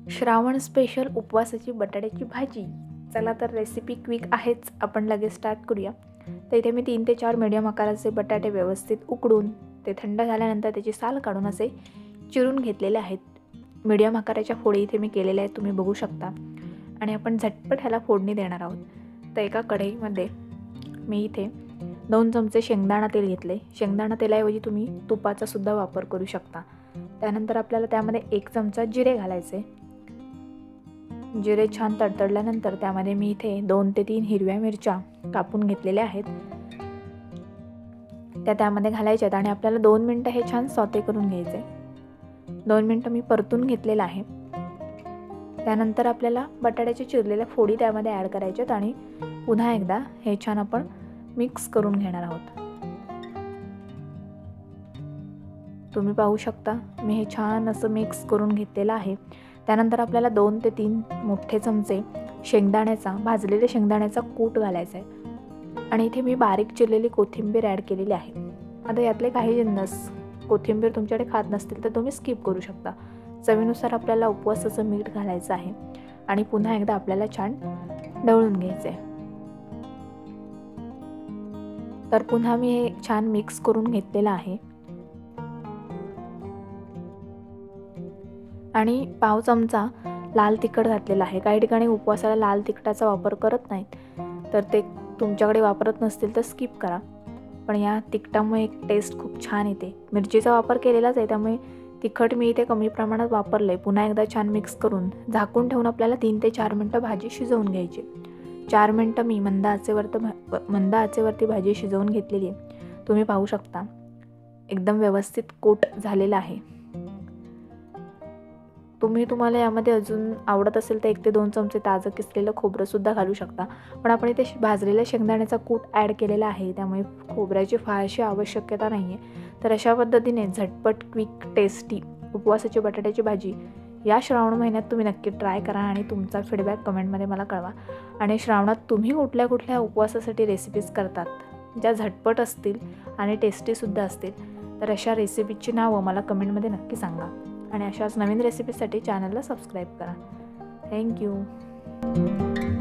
Shravan special उपवासाची बटाट्याची भाजी। चला तर रेसिपी क्विक आहेच, आपण लगेच स्टार्ट करूया। तर इथे मी 3 ते 4 मीडियम आकाराचे बटाटे व्यवस्थित उकडून ते थंड झाल्यानंतर त्याची साल काढून असे चिरून घेतलेले आहेत। मीडियम आकाराच्या फोडी इथे मी केलेल्या आहेत, तुम्ही बघू शकता। आणि आपण झटपट ह्याला फोडणी देणार आहोत। तर एका कढईमध्ये मी इथे 2 चमचे शेंगदाणा तेल घेतले। शेंगदाणा तेलाऐवजी तुम्ही तुपाचा सुद्धा वापर करू शकता। त्यानंतर आपल्याला त्यामध्ये 1 चमचा जिरे घालायचे। जिरे छान तडतडल्यानंतर त्यामध्ये मी इथे 2 ते 3 हिरव्या मिरच्या कापून घेतलेल्या आहेत, त्या त्यामध्ये घालायच्यात आणि आपल्याला 2 मिनिटं हे छान सॉते करून घ्यायचे। 2 मिनिटं मी परतून घेतलेलं आहे। त्यानंतर आपल्याला बटाट्याच्या चिरलेल्या फोडी त्यामध्ये ॲड करायच्यात आणि पुन्हा एकदा हे छान आपण मिक्स करून घेणार आहोत। तुम्ही पाहू शकता मी हे छान असं मिक्स करून घेतलेलं आहे। त्यानंतर आपल्याला 2 ते 3 मोठे चमचे भाजलेल्या शेंगदाण्याचा कूट घालायचा आहे आणि इथे मी बारीक चिरलेली कोथिंबीर ॲड केलेली आहे। आता यातले काही जिन्नस कोथिंबीर तुमच्याकडे खात नसतील तर तुम्ही स्किप करू शकता। चवीनुसार आपल्याला उपवासाचं मीठ घालायचं आहे आणि पुन्हा एकदा आपल्याला छान ढवळून घ्यायचं आहे। तर पुन्हा मी हे छान मिक्स करून घेतलेलं आहे आणि पाव चमचा लाल तिखट घातलेला आहे। काही ठिकाणी उपवासाला लाल तिखटाचा वापर करत नाहीत, तर ते तुमच्याकडे वापरत नसतील तर स्किप करा। पण या तिखटामुळे एक टेस्ट खूप छान येते। मिरचीचा वापर केलेलाच आहे, त्यामुळे तिखट मी इथे कमी प्रमाणात वापरलं आहे। पुन्हा एकदा छान मिक्स करून झाकून ठेवून आपल्याला 3 ते 4 मिनटं भाजी शिजवून घ्यायची। 4 मिनटं मी मंद आचेवरती भाजी शिजवून घेतलेली आहे। तुम्ही पाहू शकता एकदम व्यवस्थित कोट झालेला आहे। तुम्हाला यामध्ये अजून आवडत असेल तर 1 ते 2 चमचे ताजं किसलेलं खोबरंसुद्धा घालू शकता, पण आपण इथे भाजलेल्या शेंगदाण्याचा कूट ॲड केलेला आहे, त्यामुळे खोबऱ्याची फारशी आवश्यकता नाही आहे। तर अशा पद्धतीने झटपट क्विक टेस्टी उपवासाची बटाट्याची भाजी या श्रावण महिन्यात तुम्ही नक्की ट्राय करा आणि तुमचा फीडबॅक कमेंटमध्ये मला कळवा। आणि श्रावणात तुम्ही कुठल्या कुठल्या उपवासासाठी रेसिपीज करतात ज्या झटपट असतील आणि टेस्टीसुद्धा असतील, तर अशा रेसिपीची नावं मला कमेंटमध्ये नक्की सांगा आणि अशाच नवीन रेसिपीसाठी चॅनलला सबस्क्राईब करा। थँक्यू।